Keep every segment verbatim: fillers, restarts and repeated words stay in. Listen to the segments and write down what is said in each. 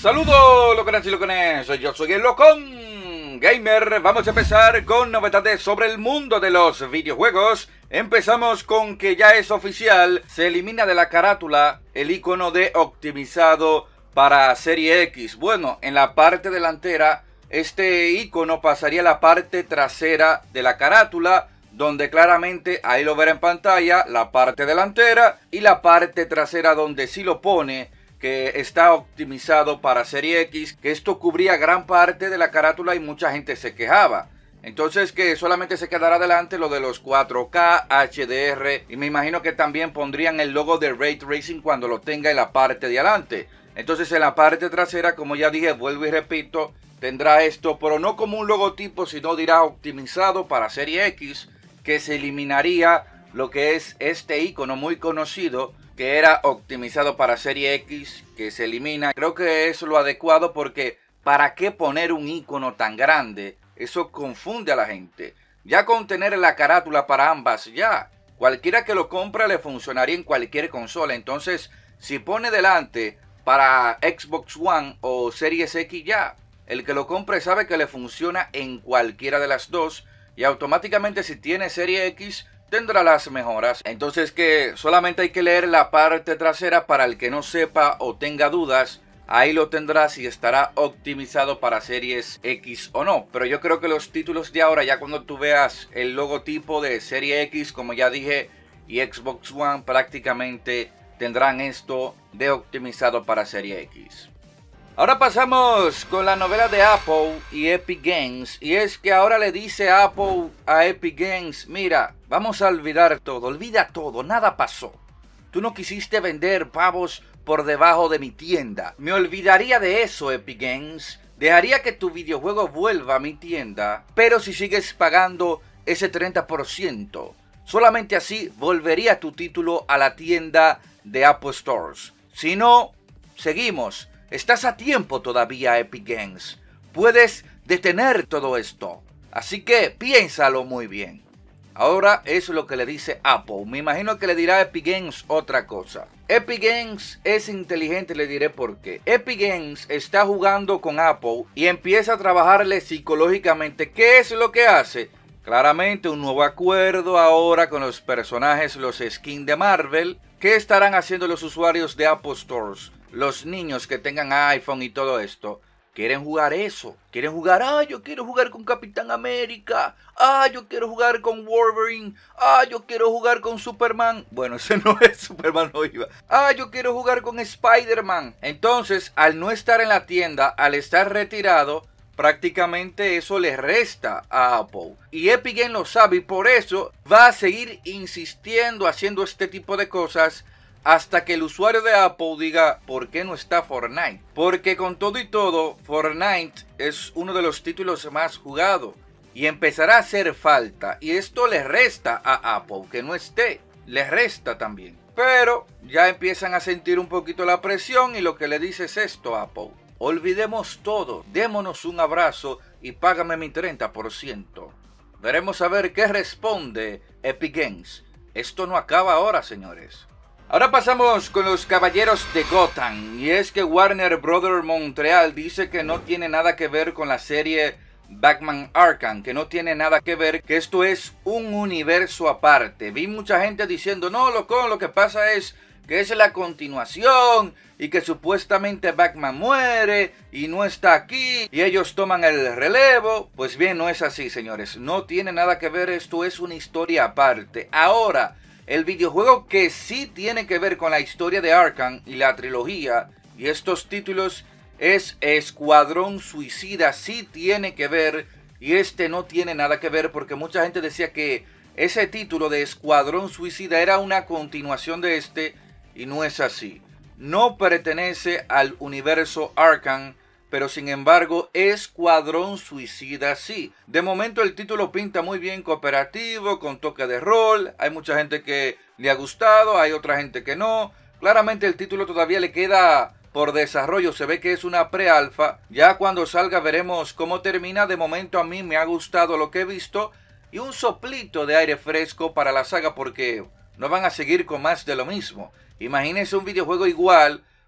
Saludos locones y locones, yo soy el Locón Gamer. Vamos a empezar con novedades sobre el mundo de los videojuegos. Empezamos con que ya es oficial, se elimina de la carátula el icono de optimizado para Serie X. Bueno, en la parte delantera este icono pasaría a la parte trasera de la carátula, donde claramente ahí lo verá en pantalla, la parte delantera y la parte trasera donde sí lo pone que está optimizado para Serie X, que esto cubría gran parte de la carátula y mucha gente se quejaba. Entonces que solamente se quedará adelante lo de los cuatro K, H D R, y me imagino que también pondrían el logo de Ray Tracing cuando lo tenga en la parte de adelante. Entonces en la parte trasera, como ya dije, vuelvo y repito, tendrá esto, pero no como un logotipo, sino dirá optimizado para Serie X, que se eliminaría lo que es este icono muy conocido, que era optimizado para Serie X, que se elimina. Creo que es lo adecuado porque ¿para qué poner un icono tan grande? Eso confunde a la gente. Ya con tener la carátula para ambas, ya cualquiera que lo compre le funcionaría en cualquier consola. Entonces, si pone delante para Xbox One o Series X, ya el que lo compre sabe que le funciona en cualquiera de las dos. Y automáticamente si tiene Serie X tendrá las mejoras. Entonces que solamente hay que leer la parte trasera para el que no sepa o tenga dudas. Ahí lo tendrá si estará optimizado para Series X o no. Pero yo creo que los títulos de ahora, ya cuando tú veas el logotipo de Serie X, como ya dije, y Xbox One, prácticamente tendrán esto de optimizado para Serie X. Ahora pasamos con la novela de Apple y Epic Games, y es que ahora le dice Apple a Epic Games: mira, vamos a olvidar todo, olvida todo, nada pasó. Tú no quisiste vender pavos por debajo de mi tienda. Me olvidaría de eso, Epic Games. Dejaría que tu videojuego vuelva a mi tienda, pero si sigues pagando ese treinta por ciento, solamente así volvería tu título a la tienda de Apple Stores. Si no, seguimos. Estás a tiempo todavía, Epic Games. Puedes detener todo esto. Así que piénsalo muy bien. Ahora es lo que le dice Apple. Me imagino que le dirá a Epic Games otra cosa. Epic Games es inteligente, le diré por qué. Epic Games está jugando con Apple y empieza a trabajarle psicológicamente. ¿Qué es lo que hace? Claramente un nuevo acuerdo ahora con los personajes, los skins de Marvel. ¿Qué estarán haciendo los usuarios de Apple Stores? Los niños que tengan iPhone y todo esto, quieren jugar eso. Quieren jugar, ah, yo quiero jugar con Capitán América. Ah, yo quiero jugar con Wolverine. Ah, yo quiero jugar con Superman. Bueno, ese no es Superman, no iba. Ah, yo quiero jugar con Spider-Man. Entonces, al no estar en la tienda, al estar retirado, prácticamente eso le resta a Apple. Y Epic Games lo sabe y por eso va a seguir insistiendo haciendo este tipo de cosas hasta que el usuario de Apple diga: ¿por qué no está Fortnite? Porque con todo y todo, Fortnite es uno de los títulos más jugados y empezará a hacer falta. Y esto le resta a Apple que no esté, le resta también. Pero ya empiezan a sentir un poquito la presión y lo que le dice es esto a Apple: olvidemos todo, démonos un abrazo y págame mi treinta por ciento. Veremos a ver qué responde Epic Games. Esto no acaba ahora, señores. Ahora pasamos con los caballeros de Gotham, y es que Warner Brothers Montreal dice que no tiene nada que ver con la serie Batman Arkham, que no tiene nada que ver, que esto es un universo aparte. Vi mucha gente diciendo: no, loco, lo que pasa es que es la continuación y que supuestamente Batman muere y no está aquí y ellos toman el relevo. Pues bien, no es así, señores, no tiene nada que ver, esto es una historia aparte. Ahora, el videojuego que sí tiene que ver con la historia de Arkham y la trilogía y estos títulos es Escuadrón Suicida. Sí tiene que ver y este no tiene nada que ver, porque mucha gente decía que ese título de Escuadrón Suicida era una continuación de este y no es así. No pertenece al universo Arkham, pero sin embargo Escuadrón Suicida sí. De momento el título pinta muy bien, cooperativo, con toque de rol. Hay mucha gente que le ha gustado, hay otra gente que no. Claramente el título todavía le queda por desarrollo, se ve que es una pre-alfa. Ya cuando salga veremos cómo termina. De momento a mí me ha gustado lo que he visto y un soplito de aire fresco para la saga, porque no van a seguir con más de lo mismo. Imagínense un videojuego igual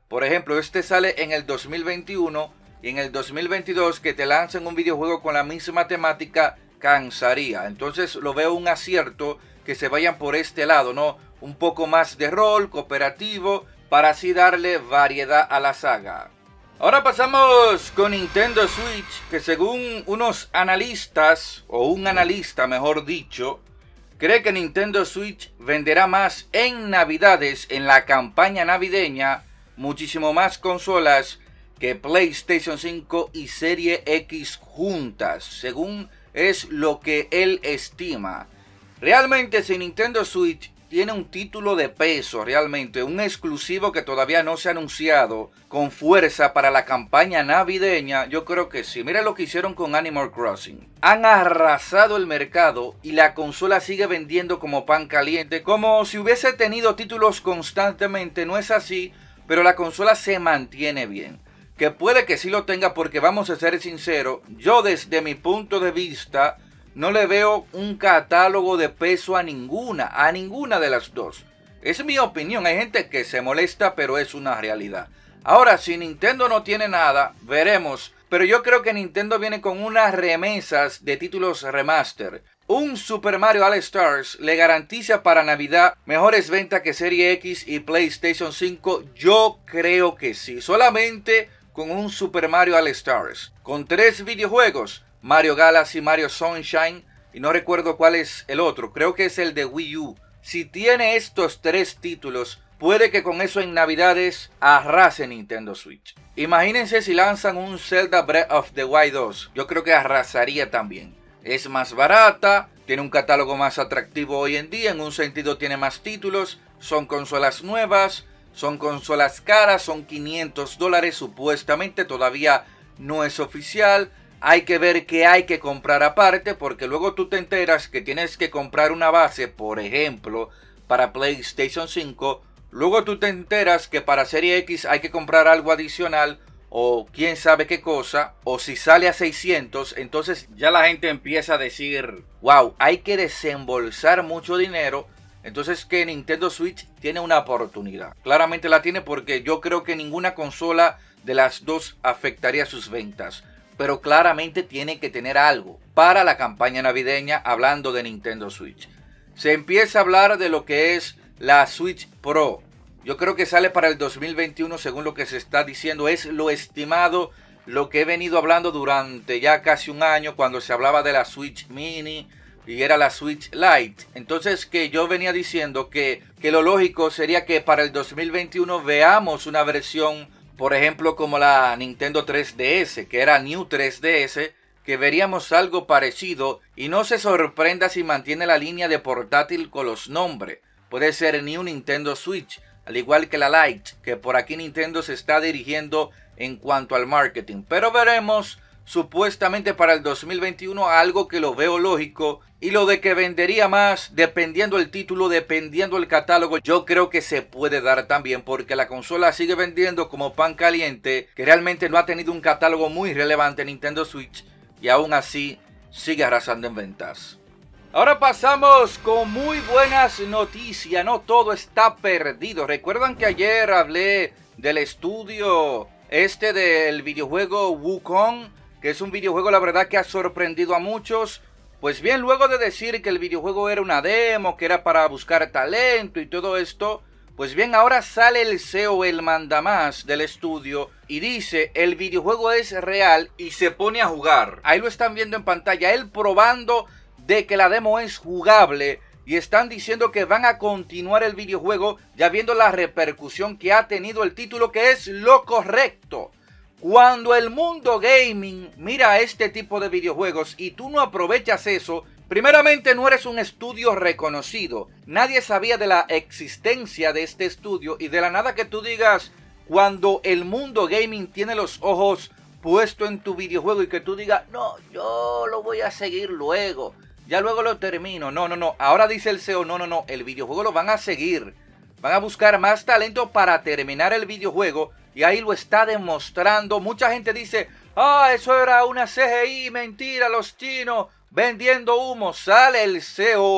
Por ejemplo, este sale en el dos mil veintiuno y en el dos mil veintidós que te lancen un videojuego con la misma temática cansaría. Entonces lo veo un acierto que se vayan por este lado, ¿no? Un poco más de rol, cooperativo, para así darle variedad a la saga. Ahora pasamos con Nintendo Switch, que según unos analistas, o un analista mejor dicho, cree que Nintendo Switch venderá más en Navidades, en la campaña navideña, muchísimo más consolas que PlayStation cinco y Serie X juntas, según es lo que él estima. Realmente, si Nintendo Switch tiene un título de peso, realmente un exclusivo que todavía no se ha anunciado con fuerza para la campaña navideña, yo creo que sí. Mira lo que hicieron con Animal Crossing. Han arrasado el mercado y la consola sigue vendiendo como pan caliente, como si hubiese tenido títulos constantemente. No es así, pero la consola se mantiene bien. Que puede que sí lo tenga, porque vamos a ser sinceros, yo desde mi punto de vista no le veo un catálogo de peso a ninguna, a ninguna de las dos. Es mi opinión, hay gente que se molesta, pero es una realidad. Ahora, si Nintendo no tiene nada, veremos. Pero yo creo que Nintendo viene con unas remesas de títulos remaster. Un Super Mario All Stars le garantiza para Navidad mejores ventas que Serie X y PlayStation cinco. Yo creo que sí. Solamente con un Super Mario All Stars. Con tres videojuegos. Mario Galaxy, Mario Sunshine y no recuerdo cuál es el otro, creo que es el de Wii U. Si tiene estos tres títulos, puede que con eso en Navidades arrase Nintendo Switch. Imagínense si lanzan un Zelda Breath of the Wild dos, yo creo que arrasaría también. Es más barata, tiene un catálogo más atractivo hoy en día, en un sentido tiene más títulos, son consolas nuevas, son consolas caras, son quinientos dólares supuestamente, todavía no es oficial. Hay que ver qué hay que comprar aparte, porque luego tú te enteras que tienes que comprar una base, por ejemplo, para PlayStation cinco. Luego tú te enteras que para Serie X hay que comprar algo adicional, o quién sabe qué cosa, o si sale a seiscientos, entonces ya la gente empieza a decir, wow, hay que desembolsar mucho dinero. Entonces que Nintendo Switch tiene una oportunidad. Claramente la tiene, porque yo creo que ninguna consola de las dos afectaría sus ventas. Pero claramente tiene que tener algo para la campaña navideña, hablando de Nintendo Switch. Se empieza a hablar de lo que es la Switch Pro. Yo creo que sale para el dos mil veintiuno, según lo que se está diciendo. Es lo estimado, lo que he venido hablando durante ya casi un año, cuando se hablaba de la Switch Mini y era la Switch Lite. Entonces, que yo venía diciendo que, que lo lógico sería que para el dos mil veintiuno veamos una versión, por ejemplo, como la Nintendo tres D S, que era New tres D S, que veríamos algo parecido. Y no se sorprenda si mantiene la línea de portátil con los nombres. Puede ser New Nintendo Switch, al igual que la Lite, que por aquí Nintendo se está dirigiendo en cuanto al marketing. Pero veremos, supuestamente para el dos mil veintiuno, algo que lo veo lógico. Y lo de que vendería más, dependiendo el título, dependiendo el catálogo, yo creo que se puede dar también, porque la consola sigue vendiendo como pan caliente, que realmente no ha tenido un catálogo muy relevante en Nintendo Switch, y aún así sigue arrasando en ventas. Ahora pasamos con muy buenas noticias. No todo está perdido. Recuerdan que ayer hablé del estudio este del videojuego Wukong, que es un videojuego, la verdad, que ha sorprendido a muchos. Pues bien, luego de decir que el videojuego era una demo, que era para buscar talento y todo esto, pues bien, ahora sale el C E O, el mandamás del estudio, y dice, el videojuego es real, y se pone a jugar. Ahí lo están viendo en pantalla, él probando de que la demo es jugable, y están diciendo que van a continuar el videojuego, ya viendo la repercusión que ha tenido el título, que es lo correcto. Cuando el mundo gaming mira este tipo de videojuegos y tú no aprovechas eso, primeramente no eres un estudio reconocido. Nadie sabía de la existencia de este estudio, y de la nada que tú digas, cuando el mundo gaming tiene los ojos puestos en tu videojuego, y que tú digas, no, yo lo voy a seguir luego, ya luego lo termino. No, no, no. Ahora dice el C E O, no, no, no. El videojuego lo van a seguir. Van a buscar más talento para terminar el videojuego. Y ahí lo está demostrando. Mucha gente dice, ah, eso era una C G I, mentira, los chinos vendiendo humo. Sale el C E O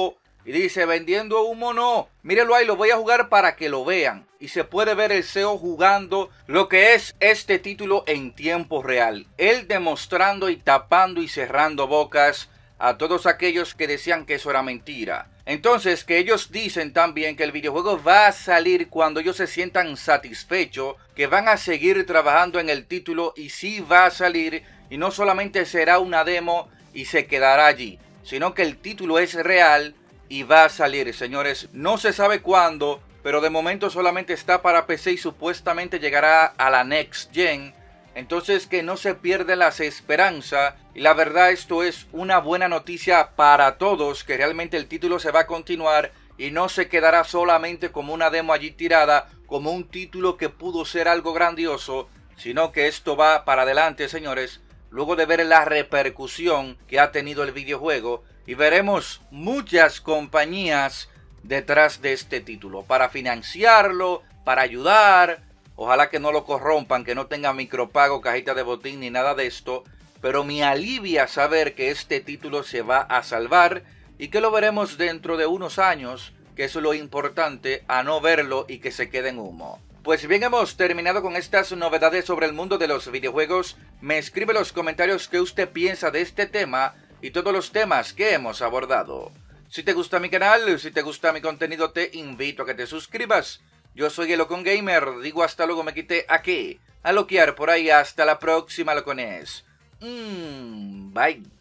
Y dice, vendiendo humo no. Mírenlo ahí, lo voy a jugar para que lo vean. Y se puede ver el C E O jugando lo que es este título en tiempo real. Él demostrando y tapando y cerrando bocas a todos aquellos que decían que eso era mentira. Entonces, que ellos dicen también que el videojuego va a salir cuando ellos se sientan satisfechos, que van a seguir trabajando en el título y sí va a salir, y no solamente será una demo y se quedará allí, sino que el título es real y va a salir, señores. No se sabe cuándo, pero de momento solamente está para P C y supuestamente llegará a la Next Gen. Entonces que no se pierden las esperanzas. Y la verdad, esto es una buena noticia para todos, que realmente el título se va a continuar y no se quedará solamente como una demo allí tirada, como un título que pudo ser algo grandioso, sino que esto va para adelante, señores, luego de ver la repercusión que ha tenido el videojuego. Y veremos muchas compañías detrás de este título para financiarlo, para ayudar. Ojalá que no lo corrompan, que no tenga micropago, cajita de botín ni nada de esto. Pero me alivia saber que este título se va a salvar y que lo veremos dentro de unos años, que es lo importante, a no verlo y que se quede en humo. Pues bien, hemos terminado con estas novedades sobre el mundo de los videojuegos. Me escribe en los comentarios qué usted piensa de este tema y todos los temas que hemos abordado. Si te gusta mi canal, si te gusta mi contenido, te invito a que te suscribas. Yo soy el Locón Gamer, digo hasta luego, me quité aquí, a loquear por ahí, hasta la próxima, locones. Mmm, bye.